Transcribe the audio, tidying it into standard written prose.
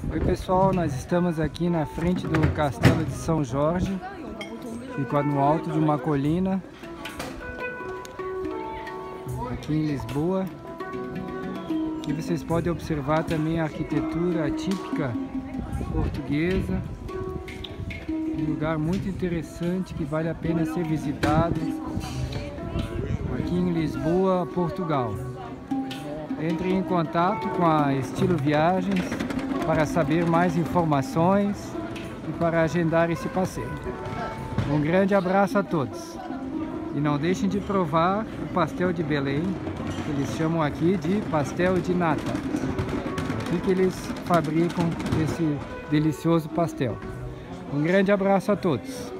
Oi pessoal, nós estamos aqui na frente do Castelo de São Jorge, fica no alto de uma colina, aqui em Lisboa. Aqui vocês podem observar também a arquitetura típica portuguesa, um lugar muito interessante que vale a pena ser visitado, aqui em Lisboa, Portugal. Entre em contato com a Estilo Viagens para saber mais informações e para agendar esse passeio. Um grande abraço a todos. E não deixem de provar o pastel de Belém, que eles chamam aqui de pastel de nata. Aqui que eles fabricam esse delicioso pastel. Um grande abraço a todos.